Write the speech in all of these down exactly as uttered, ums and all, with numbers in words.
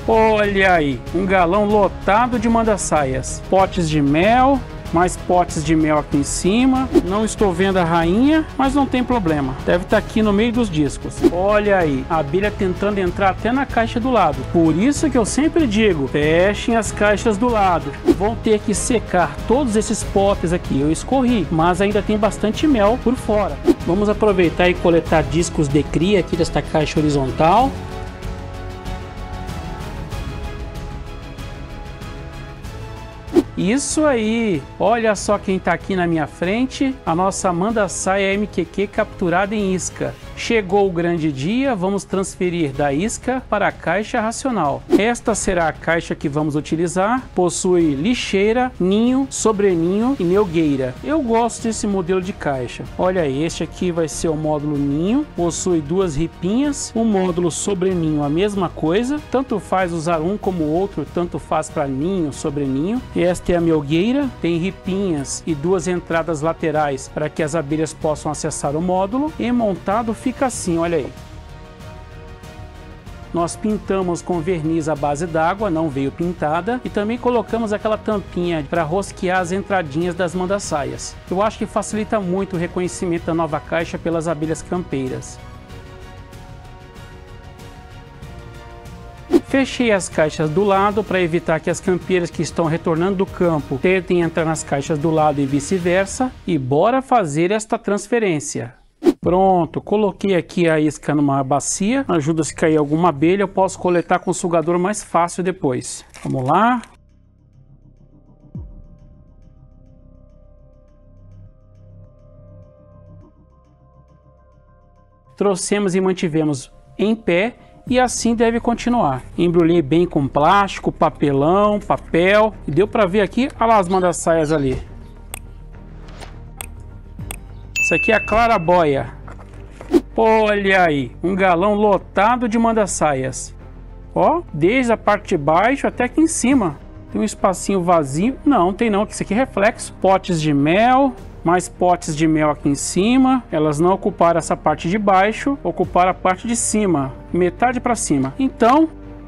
Olha aí, um galão lotado de manda-saias. Potes de mel, mais potes de mel aqui em cima. Não estou vendo a rainha, mas não tem problema. Deve estar aqui no meio dos discos. Olha aí, a abelha tentando entrar até na caixa do lado. Por isso que eu sempre digo, fechem as caixas do lado. Vão ter que secar todos esses potes aqui. Eu escorri, mas ainda tem bastante mel por fora. Vamos aproveitar e coletar discos de cria aqui desta caixa horizontal. Isso aí! Olha só quem está aqui na minha frente, a nossa manda-saia M Q Q capturada em isca. Chegou o grande dia, vamos transferir da isca para a caixa racional. Esta será a caixa que vamos utilizar, possui lixeira, ninho, sobreninho e melgueira. Eu gosto desse modelo de caixa. Olha aí, este aqui vai ser o módulo ninho, possui duas ripinhas, o módulo sobreninho a mesma coisa, tanto faz usar um como o outro, tanto faz para ninho, sobreninho. E esta é a melgueira, tem ripinhas e duas entradas laterais para que as abelhas possam acessar o módulo, e montado fica assim, olha aí. Nós pintamos com verniz à base d'água, não veio pintada, e também colocamos aquela tampinha para rosquear as entradinhas das manda-saias. Eu acho que facilita muito o reconhecimento da nova caixa pelas abelhas campeiras. Fechei as caixas do lado para evitar que as campeiras que estão retornando do campo tentem entrar nas caixas do lado e vice-versa. E bora fazer esta transferência. Pronto, coloquei aqui a isca numa bacia. Ajuda se cair alguma abelha, eu posso coletar com o sugador mais fácil depois. Vamos lá. Trouxemos e mantivemos em pé. E assim deve continuar. Embrulhei bem com plástico, papelão, papel. E deu para ver aqui, olha lá as manda-saias ali. Isso aqui é a clarabóia. Olha aí, um galão lotado de manda-saias. Ó, desde a parte de baixo até aqui em cima. Tem um espacinho vazio. Não, tem não, isso aqui é reflexo. Potes de mel. Mais potes de mel aqui em cima. Elas não ocuparam essa parte de baixo, ocuparam a parte de cima, metade para cima. Então,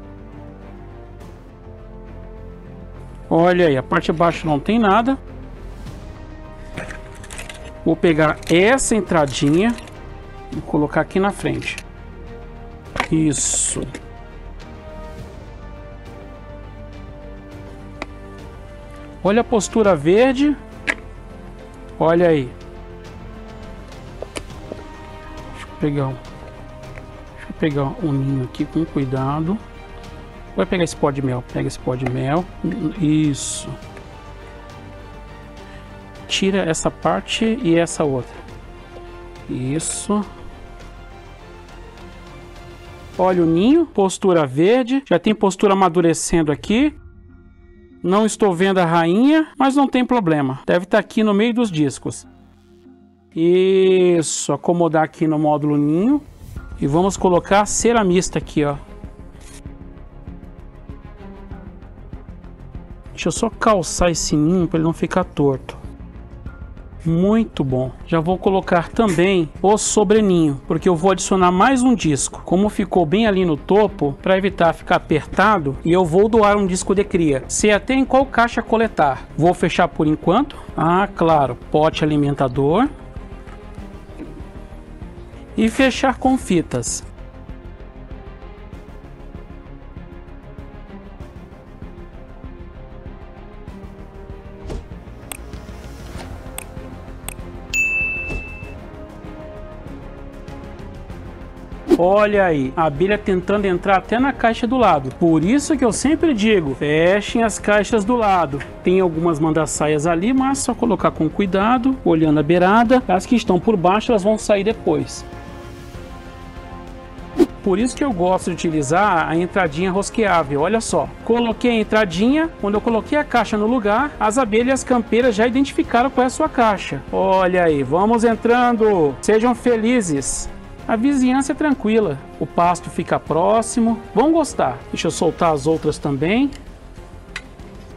olha aí, a parte de baixo não tem nada. Vou pegar essa entradinha e colocar aqui na frente. Isso. Olha a postura verde. Olha aí. Deixa eu pegar um, deixa eu pegar um ninho aqui com cuidado. Vai pegar esse pó de mel. Pega esse pó de mel. Isso. Tira essa parte e essa outra. Isso. Olha o ninho. Postura verde. Já tem postura amadurecendo aqui. Não estou vendo a rainha, mas não tem problema. Deve estar aqui no meio dos discos. Isso, acomodar aqui no módulo ninho. E vamos colocar ceramista aqui, ó. Deixa eu só calçar esse ninho para ele não ficar torto. Muito bom. Já vou colocar também o sobreninho, porque eu vou adicionar mais um disco. Como ficou bem ali no topo, para evitar ficar apertado, e eu vou doar um disco de cria. Sei até em qual caixa coletar. Vou fechar por enquanto. Ah, claro, pote alimentador. E fechar com fitas. Olha aí, a abelha tentando entrar até na caixa do lado. Por isso que eu sempre digo, fechem as caixas do lado. Tem algumas manda-saias ali, mas só colocar com cuidado, olhando a beirada. As que estão por baixo, elas vão sair depois. Por isso que eu gosto de utilizar a entradinha rosqueável. Olha só, coloquei a entradinha, quando eu coloquei a caixa no lugar, as abelhas campeiras já identificaram qual é a sua caixa. Olha aí, vamos entrando, sejam felizes. A vizinhança é tranquila, o pasto fica próximo, vão gostar. Deixa eu soltar as outras também.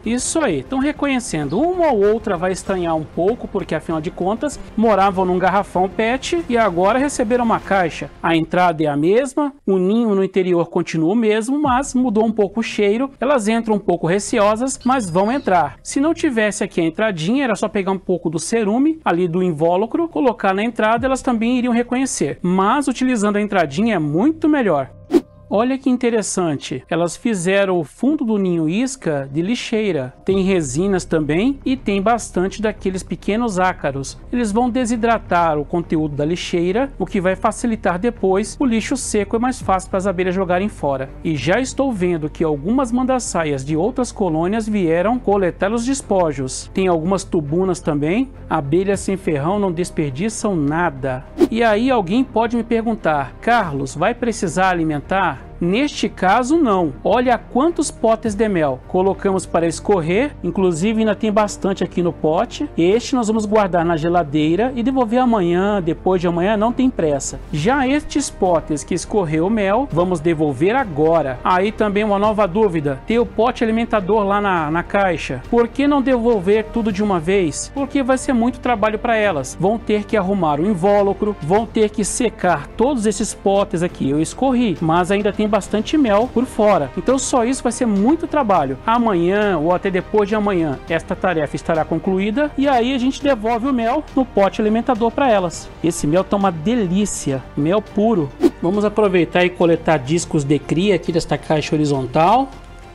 Isso aí, estão reconhecendo. Uma ou outra vai estranhar um pouco, porque afinal de contas moravam num garrafão pet e agora receberam uma caixa. A entrada é a mesma, o ninho no interior continua o mesmo, mas mudou um pouco o cheiro. Elas entram um pouco receosas, mas vão entrar. Se não tivesse aqui a entradinha, era só pegar um pouco do cerume ali do invólucro, colocar na entrada, elas também iriam reconhecer. Mas utilizando a entradinha é muito melhor. Olha que interessante, elas fizeram o fundo do ninho isca de lixeira, tem resinas também e tem bastante daqueles pequenos ácaros. Eles vão desidratar o conteúdo da lixeira, o que vai facilitar depois o lixo seco, é mais fácil para as abelhas jogarem fora. E já estou vendo que algumas mandaçaias de outras colônias vieram coletar os despojos. Tem algumas tubunas também, abelhas sem ferrão não desperdiçam nada. E aí alguém pode me perguntar, Carlos, vai precisar alimentar? Neste caso não, olha quantos potes de mel colocamos para escorrer, inclusive ainda tem bastante aqui no pote. Este nós vamos guardar na geladeira e devolver amanhã, depois de amanhã, não tem pressa. Já estes potes que escorreu o mel, vamos devolver agora. Aí também uma nova dúvida, tem o pote alimentador lá na, na caixa, por que não devolver tudo de uma vez? Porque vai ser muito trabalho para elas, vão ter que arrumar o invólucro, vão ter que secar todos esses potes aqui, eu escorri, mas ainda tem bastante mel por fora, então só isso vai ser muito trabalho. Amanhã ou até depois de amanhã esta tarefa estará concluída e aí a gente devolve o mel no pote alimentador para elas. Esse mel tá uma delícia, mel puro. Vamos aproveitar e coletar discos de cria aqui desta caixa horizontal.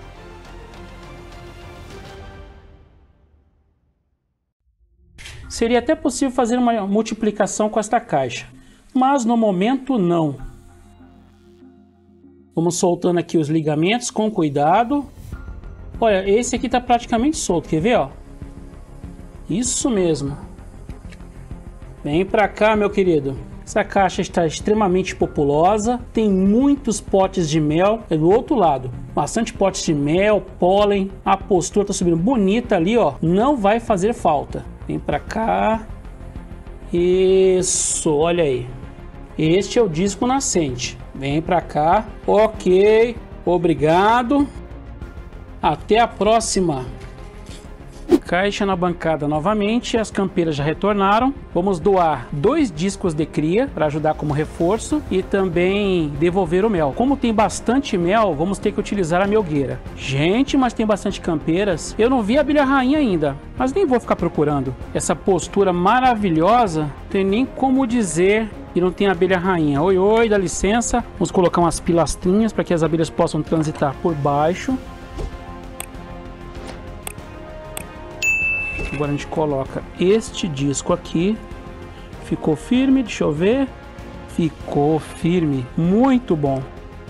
Seria até possível fazer uma multiplicação com esta caixa, mas no momento não. Vamos soltando aqui os ligamentos com cuidado. Olha, esse aqui está praticamente solto, quer ver, ó? Isso mesmo. Vem pra cá, meu querido. Essa caixa está extremamente populosa, tem muitos potes de mel. É do outro lado, bastante potes de mel, pólen. A postura está subindo bonita ali, ó. Não vai fazer falta. Vem pra cá. Isso, olha aí. Este é o disco nascente. Vem pra cá. Ok. Obrigado. Até a próxima. Caixa na bancada novamente, as campeiras já retornaram. Vamos doar dois discos de cria para ajudar como reforço e também devolver o mel. Como tem bastante mel, vamos ter que utilizar a melgueira. Gente, mas tem bastante campeiras. Eu não vi a abelha rainha ainda, mas nem vou ficar procurando. Essa postura maravilhosa, tem nem como dizer que não tem abelha rainha. Oi, oi, dá licença. Vamos colocar umas pilastrinhas para que as abelhas possam transitar por baixo. Agora a gente coloca este disco aqui. Ficou firme, deixa eu ver. Ficou firme, muito bom.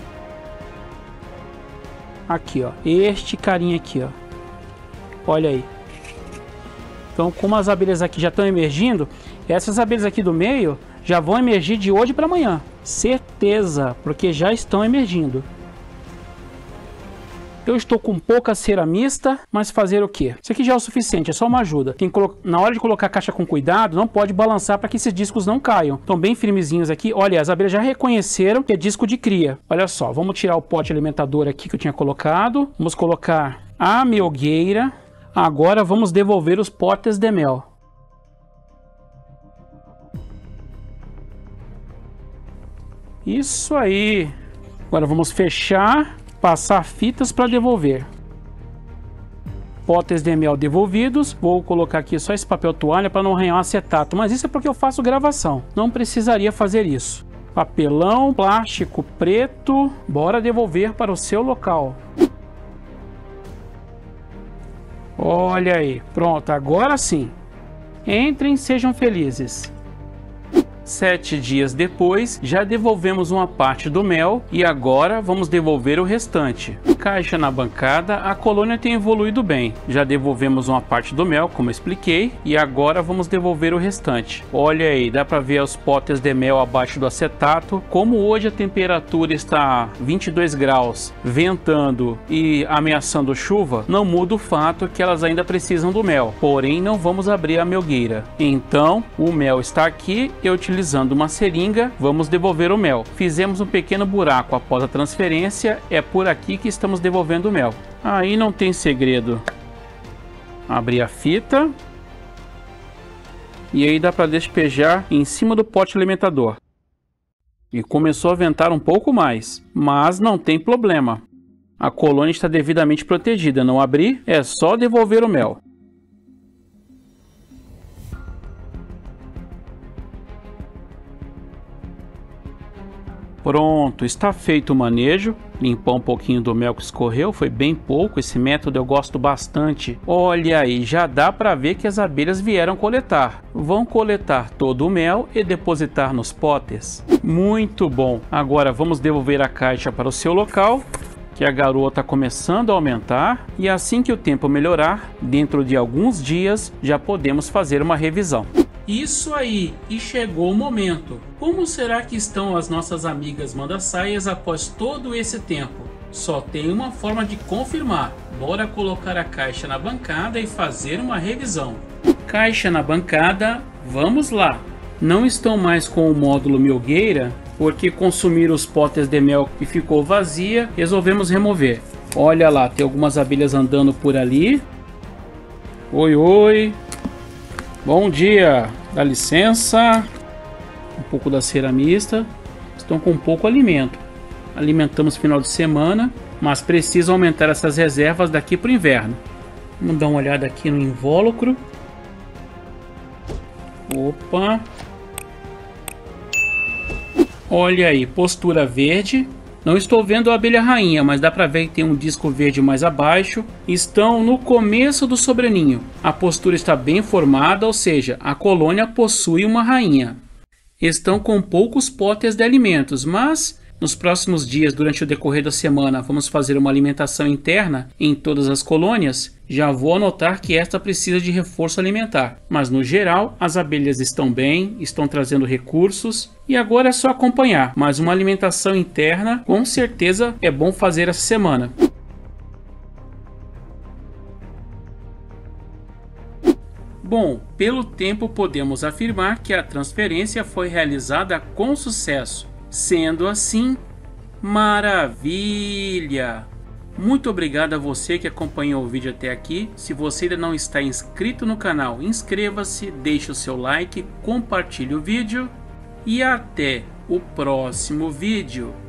Aqui, ó, este carinha aqui, ó. Olha aí. Então, como as abelhas aqui já estão emergindo, essas abelhas aqui do meio já vão emergir de hoje para amanhã. Certeza, porque já estão emergindo. Eu estou com pouca cera mista, mas fazer o quê? Isso aqui já é o suficiente, é só uma ajuda. Tem que na hora de colocar a caixa com cuidado, não pode balançar para que esses discos não caiam. Estão bem firmezinhos aqui. Olha, as abelhas já reconheceram que é disco de cria. Olha só, vamos tirar o pote alimentador aqui que eu tinha colocado. Vamos colocar a melgueira. Agora vamos devolver os potes de mel. Isso aí. Agora vamos fechar. Passar fitas para devolver. Potes de mel devolvidos. Vou colocar aqui só esse papel toalha para não arranhar o acetato, mas isso é porque eu faço gravação, não precisaria fazer isso. Papelão, plástico preto. Bora devolver para o seu local. Olha aí, pronto, agora sim. Entrem, sejam felizes. Sete dias depois, já devolvemos uma parte do mel e agora vamos devolver o restante. Caixa na bancada, a colônia tem evoluído bem. Já devolvemos uma parte do mel, como expliquei, e agora vamos devolver o restante. Olha aí, dá para ver os potes de mel abaixo do acetato. Como hoje a temperatura está vinte e dois graus, ventando e ameaçando chuva, não muda o fato que elas ainda precisam do mel. Porém, não vamos abrir a melgueira. Então, o mel está aqui, eu utilizo Utilizando uma seringa, vamos devolver o mel. Fizemos um pequeno buraco após a transferência, é por aqui que estamos devolvendo o mel. Aí não tem segredo. Abrir a fita. E aí dá para despejar em cima do pote alimentador. E começou a ventar um pouco mais, mas não tem problema. A colônia está devidamente protegida. Não abrir, é só devolver o mel. Pronto, está feito o manejo. Limpar um pouquinho do mel que escorreu, foi bem pouco. Esse método eu gosto bastante. Olha aí, já dá para ver que as abelhas vieram coletar. Vão coletar todo o mel e depositar nos potes. Muito bom. Agora vamos devolver a caixa para o seu local, que a garoa está começando a aumentar. E assim que o tempo melhorar, dentro de alguns dias, já podemos fazer uma revisão. Isso aí, e chegou o momento. Como será que estão as nossas amigas manda-saias após todo esse tempo? Só tem uma forma de confirmar. Bora colocar a caixa na bancada e fazer uma revisão. Caixa na bancada, vamos lá. Não estão mais com o módulo milgueira, porque consumiram os potes de mel e ficou vazia, resolvemos remover. Olha lá, tem algumas abelhas andando por ali. Oi, oi. Bom dia, dá licença. Um pouco da cera mista. Estão com pouco alimento. Alimentamos final de semana, mas precisam aumentar essas reservas daqui para o inverno. Vamos dar uma olhada aqui no invólucro. Opa! Olha aí, postura verde. Não estou vendo a abelha rainha, mas dá para ver que tem um disco verde mais abaixo. Estão no começo do sobreninho. A postura está bem formada, ou seja, a colônia possui uma rainha. Estão com poucos potes de alimentos, mas nos próximos dias, durante o decorrer da semana, vamos fazer uma alimentação interna em todas as colônias. Já vou anotar que esta precisa de reforço alimentar. Mas no geral, as abelhas estão bem, estão trazendo recursos. E agora é só acompanhar. Mas uma alimentação interna, com certeza, é bom fazer essa semana. Bom, pelo tempo podemos afirmar que a transferência foi realizada com sucesso. Sendo assim, maravilha! Muito obrigado a você que acompanhou o vídeo até aqui. Se você ainda não está inscrito no canal, inscreva-se, deixe o seu like, compartilhe o vídeo e até o próximo vídeo.